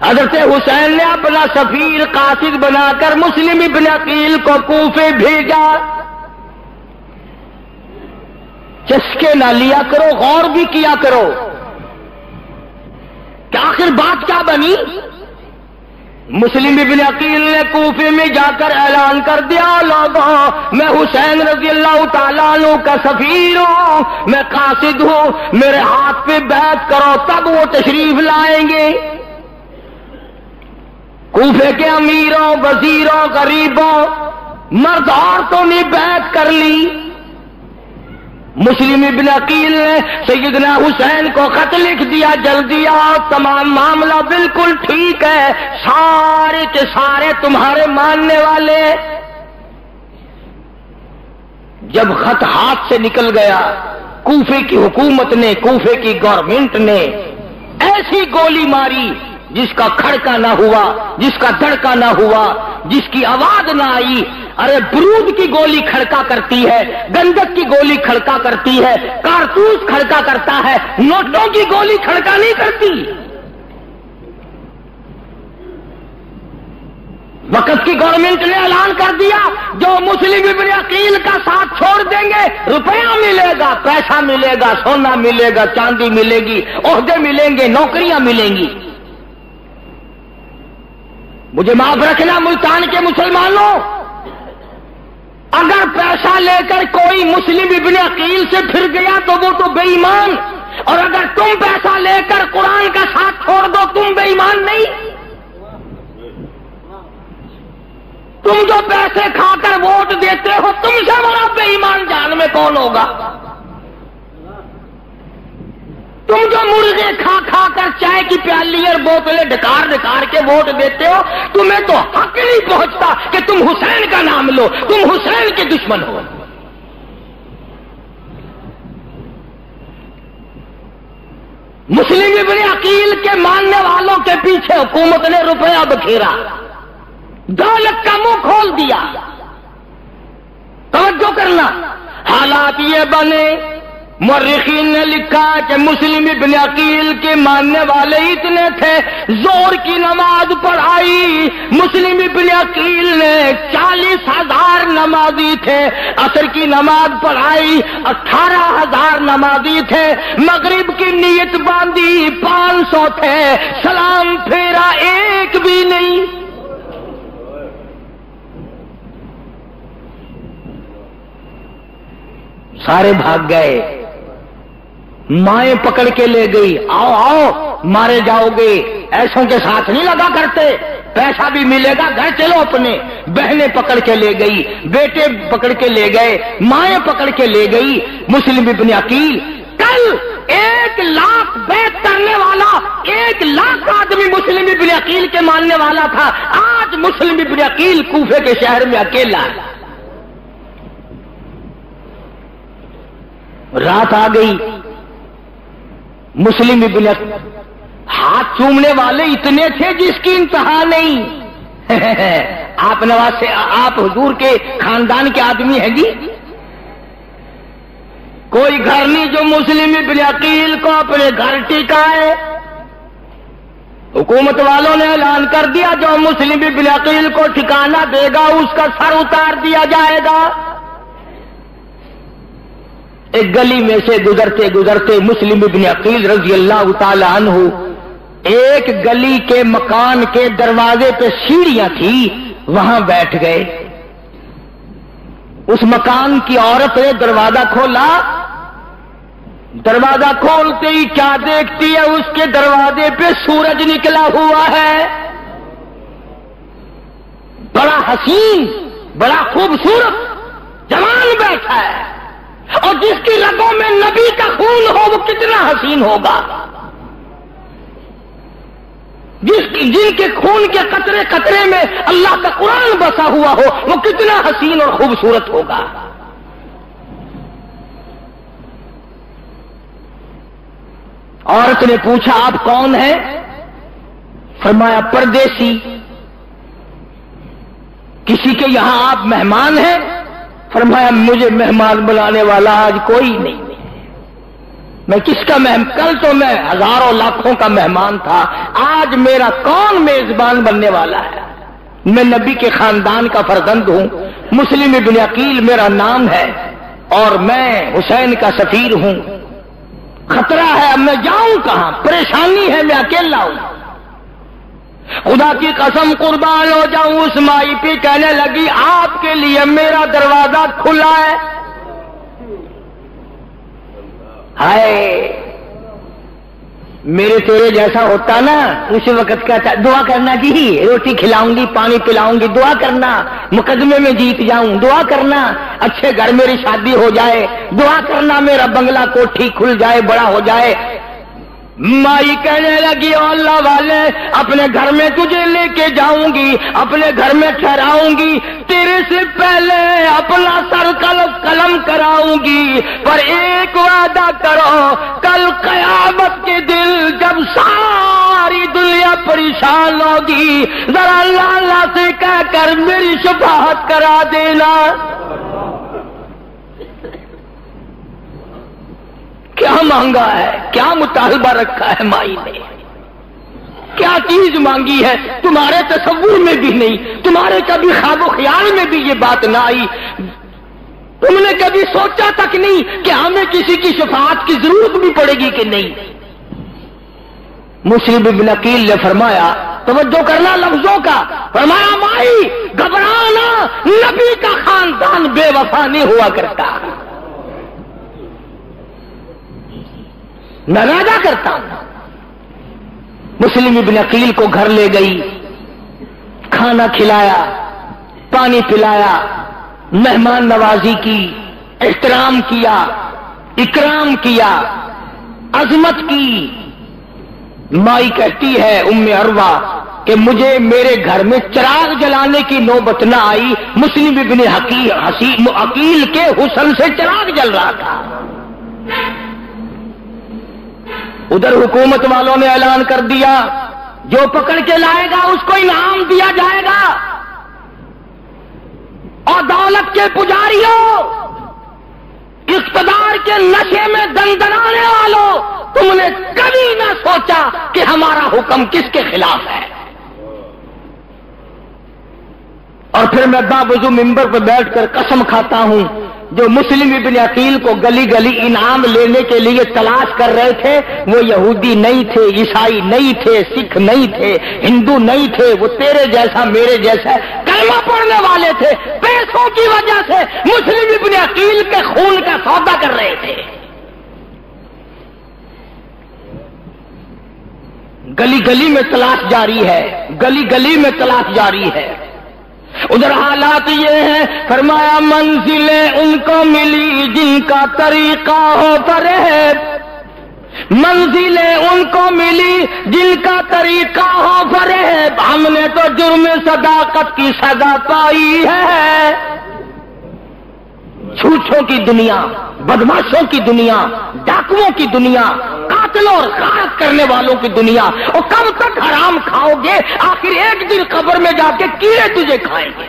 حضرت حسین نے اپنا سفیر قاصد بنا کر مسلم ابن عقیل کو کوفے بھیجا. چسکے نہ لیا کرو، غور بھی کیا کرو کہ آخر بات کیا بنی. مسلم ابن عقیل نے کوفے میں جا کر اعلان کر دیا، لوگوں میں حسین رضی اللہ تعالیٰ عنہ کا سفیر ہوں، میں قاصد ہوں، میرے ہاتھ پہ بیعت کرو تب وہ تشریف لائیں گے. کوفے کے امیروں، وزیروں، غریبوں، مرد عورتوں نے بیعت کر لی. مسلم ابن عقیل نے سیدنا حسین کو خط لکھ دیا، جلدی آؤ، تمام معاملہ بالکل ٹھیک ہے، سارے کے سارے تمہارے ماننے والے. جب خط ہاتھ سے نکل گیا، کوفے کی حکومت نے، کوفے کی گورنمنٹ نے ایسی گولی ماری جس کا کھڑکا نہ ہوا، جس کا دھڑکا نہ ہوا، جس کی آواز نہ آئی. ارے برود کی گولی کھڑکا کرتی ہے، گندک کی گولی کھڑکا کرتی ہے، کارتوس کھڑکا کرتا ہے، نوٹوں کی گولی کھڑکا نہیں کرتی. وقت کی گورنمنٹ نے اعلان کر دیا، جو مسلم ابن عقیل کا ساتھ چھوڑ دیں گے روپیہ ملے گا، پیسہ ملے گا، سونا ملے گا، چاندی ملے گی، عہدے ملیں گے، نوکریاں ملیں گی. مجھے معاف رکھنا ملتان کے مسلمانوں، اگر پیسہ لے کر کوئی مسلم ابن عقیل سے پھر گیا تو وہ تو بے ایمان، اور اگر تم پیسہ لے کر قرآن کا ساتھ چھوڑ دو تم بے ایمان نہیں. تم جو پیسے کھا کر ووٹ دیتے ہو، تم سے بڑا بے ایمان جان میں کون ہوگا؟ تم جو مرغے کھا کھا کر چائے کی پیالی اور بوتلیں ڈکار ڈکار کے ووٹ دیتے ہو، تمہیں تو حق نہیں پہنچتا کہ تم حسین کا نام لو، تم حسین کے دشمن ہو. مسلم ابن عقیل کے ماننے والوں کے پیچھے حکومت نے روپیہ بکھیرا، دولت کا منہ کھول دیا. توجہ کرنا، حالات یہ بنے، مورخین نے لکھا کہ مسلم ابن عقیل کے ماننے والے اتنے تھے، زور کی نماز پڑھائی. مسلم ابن عقیل نے 40,000 نمازی تھے، عصر کی نماز پڑھائی 18,000 نمازی تھے، مغرب کی نیت باندھی 500 تھے، سلام پھیرا ایک بھی نہیں. سارے بھاگ گئے، مائیں پکڑ کے لے گئی، آؤ آؤ مارے جاؤ گے. ایسوں کے ساتھ نہیں لگا کرتے، پیسہ بھی ملے گا، گھر چلو اپنے. بہنیں پکڑ کے لے گئی، بیٹے پکڑ کے لے گئے، مائیں پکڑ کے لے گئی. مسلم ابن عقیل کل 1,00,000 بیعت کرنے والا، 1,00,000 آدمی مسلم ابن عقیل کے ماننے والا تھا. آج مسلم ابن عقیل کوفے کے شہر میں اکیلا ہے. رات آ گئی، مسلم ابن ہاتھ چومنے والے اتنے تھے جس کی انتہا نہیں. آپ نواز سے، آپ حضور کے خاندان کے آدمی ہیں جی. کوئی گھر نہیں جو مسلم ابن عقیل کو اپنے گھر ٹکائے. حکومت والوں نے اعلان کر دیا، جو مسلم ابن عقیل کو ٹھکانہ دے گا اس کا سر اتار دیا جائے گا. ایک گلی میں سے گزرتے گزرتے مسلم ابن عقیل رضی اللہ تعالی عنہ ایک گلی کے مکان کے دروازے پہ سیڑھیاں تھی، وہاں بیٹھ گئے. اس مکان کی عورت نے دروازہ کھولا. دروازہ کھولتے ہی کیا دیکھتی ہے؟ اس کے دروازے پہ سورج نکلا ہوا ہے، بڑا حسین، بڑا خوبصورت جوان بیٹھا ہے. اور جس کی رگوں میں نبی کا خون ہو وہ کتنا حسین ہوگا، جن کے خون کے قطرے قطرے میں اللہ کا قرآن بسا ہوا ہو وہ کتنا حسین اور خوبصورت ہوگا. عورت نے پوچھا آپ کون ہیں؟ فرمایا پردیسی. کسی کے یہاں آپ مہمان ہیں؟ فرمایا مجھے مہمان بلانے والا آج کوئی نہیں. میں کس کا کل تو میں ہزاروں لاکھوں کا مہمان تھا، آج میرا کون میزبان بننے والا ہے؟ میں نبی کے خاندان کا فرزند ہوں، مسلم ابن عقیل میرا نام ہے، اور میں حسین کا سفیر ہوں۔ خطرہ ہے، اب میں جاؤں کہاں؟ پریشانی ہے، میں اکیلا ہوں۔ خدا کی قسم قربان ہو جاؤں، اس مائی پہ کہنے لگی آپ کے لیے میرا دروازہ کھلا ہے۔ ہائے، میرے تیرے جیسا ہوتا نا اس وقت کہتا دعا کرنا جی، روٹی کھلاؤں گی، پانی پلاؤں گی، دعا کرنا مقدمے میں جیت جاؤں، دعا کرنا اچھے گھر میری شادی ہو جائے، دعا کرنا میرا بنگلہ کوٹھی کھل جائے، بڑا ہو جائے۔ مائی کہنے لگی او اللہ والے، اپنے گھر میں تجھے لے کے جاؤں گی، اپنے گھر میں ٹھہراؤں گی، تیرے سے پہلے اپنا سر قلم کراؤں گی، پر ایک وعدہ کرو، کل قیامت کے دن جب ساری دنیا پریشان ہوگی، ذرا اللہ سے کہہ کر میری شفاعت کرا دینا۔ کیا مانگا ہے، کیا مطالبہ رکھا ہے مائی نے، کیا چیز مانگی ہے؟ تمہارے تصور میں بھی نہیں، تمہارے کبھی خواب و خیال میں بھی یہ بات نہ آئی، تم نے کبھی سوچا تک نہیں کہ ہمیں کسی کی شفاعت کی ضرورت بھی پڑے گی کہ نہیں۔ مسلم ابن عقیل نے فرمایا، توجہ کرنا لفظوں کا، فرمایا مائی گھبرانا، نبی کا خاندان بے وفا نہیں ہوا کرتا، میں وعدہ کرتا ہوں۔ مسلم ابن عقیل کو گھر لے گئی، کھانا کھلایا، پانی پلایا، مہمان نوازی کی، احترام کیا، اکرام کیا، عظمت کی۔ مائی کہتی ہے ام عروہ کہ مجھے میرے گھر میں چراغ جلانے کی نوبت نہ آئی، مسلم ابن عقیل کے حسن سے چراغ جل رہا تھا۔ ادھر حکومت والوں نے اعلان کر دیا جو پکڑ کے لائے گا اس کو انعام دیا جائے گا، اور دولت کے پجاریوں، اقتدار کے نشے میں دندنانے والوں، تم نے کبھی نہ سوچا کہ ہمارا حکم کس کے خلاف ہے۔ اور پھر میں باوضو ممبر پر بیٹھ کر قسم کھاتا ہوں، جو مسلم ابن عقیل کو گلی گلی انعام لینے کے لیے تلاش کر رہے تھے وہ یہودی نہیں تھے، عیسائی نہیں تھے، سکھ نہیں تھے، ہندو نہیں تھے، وہ تیرے جیسا میرے جیسا کلمہ پڑھنے والے تھے، پیسوں کی وجہ سے مسلم ابن عقیل کے خون کا سودا کر رہے تھے۔ گلی گلی میں تلاش جاری ہے، گلی گلی میں تلاش جاری ہے۔ ادھر حالات یہ ہیں، فرمایا منزلیں ان کو ملی جن کا طریقہ ہو فریب، منزلیں ان کو ملی جن کا طریقہ ہو فریب، ہم نے تو جرم صداقت کی سزا پائی ہے۔ جھوٹوں کی دنیا، بدماشوں کی دنیا، ڈاکوؤں کی دنیا، قاتلوں اور غارت کرنے والوں کی دنیا، اور کب تک حرام کھاؤ گے؟ آخر ایک دن قبر میں جا کے کیڑے تجھے کھائیں گے۔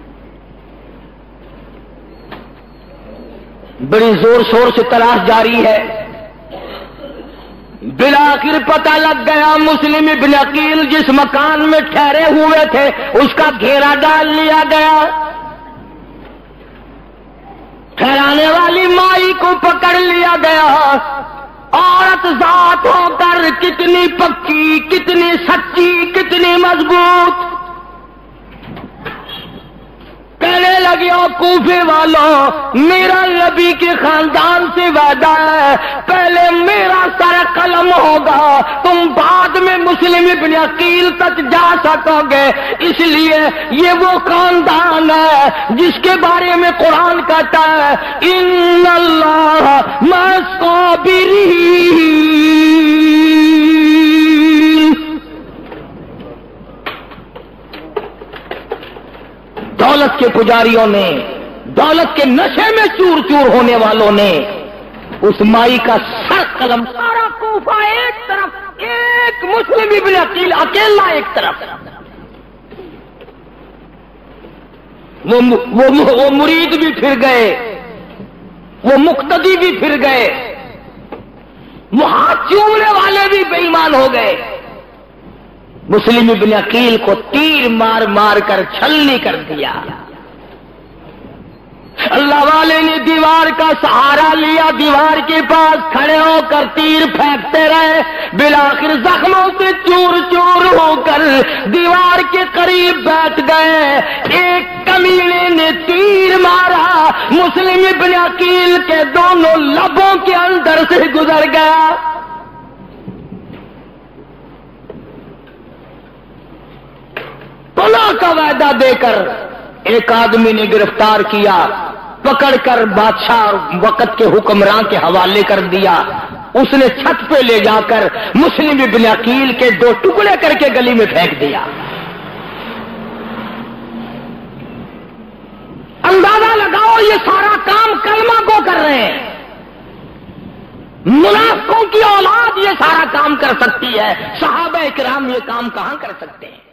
بڑی زور شور سے تلاش جاری ہے، بالآخر پتہ لگ گیا مسلم ابن عقیل جس مکان میں ٹھہرے ہوئے تھے اس کا گھیرا ڈال لیا گیا۔ ٹھہرانے والی مائی کو پکڑ لیا گیا، عورت ذات ہو کر کتنی پکی، کتنی سچی، کتنی مضبوط، کہنے لگی او کوفے والوں، میرا نبی کے خاندان سے وعدہ ہے، پہلے میرا سر قلم ہوگا، تم بعد میں مسلم ابن عقیل تک جا سکو گے، اس لیے یہ وہ خاندان ہے جس کے بارے میں قرآن کہتا ہے ان اللہ مع الصابرین۔ دولت کے پجاریوں نے، دولت کے نشے میں چور چور ہونے والوں نے اس مائی کا سر قلم، سارا کوفہ ایک طرف، ایک مسلم ابن عقیل اکیلا ایک طرف، وہ مرید بھی پھر گئے، وہ مقتدی بھی پھر گئے، وہ ہاتھ چومنے والے بھی بے ایمان ہو گئے. مسلم ابن عقیل کو تیر مار مار کر چھلنی کر دیا. اللہ والے نے دیوار کا سہارا لیا, دیوار کے پاس کھڑے ہو کر تیر پھینکتے رہے, بالآخر زخموں سے چور چور ہو کر دیوار کے قریب بیٹھ گئے. ایک کمینے نے تیر مارا, مسلم ابن عقیل کے دونوں لبوں کے اندر سے گزر گیا. طلاق کا وعدہ دے کر ایک آدمی نے گرفتار کیا, پکڑ کر بادشاہ وقت کے حکمران کے حوالے کر دیا. اس نے چھت پہ لے جا کر مسلم ابن عقیل کے 2 ٹکڑے کر کے گلی میں پھینک دیا. اندازہ لگاؤ یہ سارا کام کلمہ کو کر رہے ہیں. منافقوں کی اولاد یہ سارا کام کر سکتی ہے, صحابہ کرام یہ کام کہاں کر سکتے ہیں؟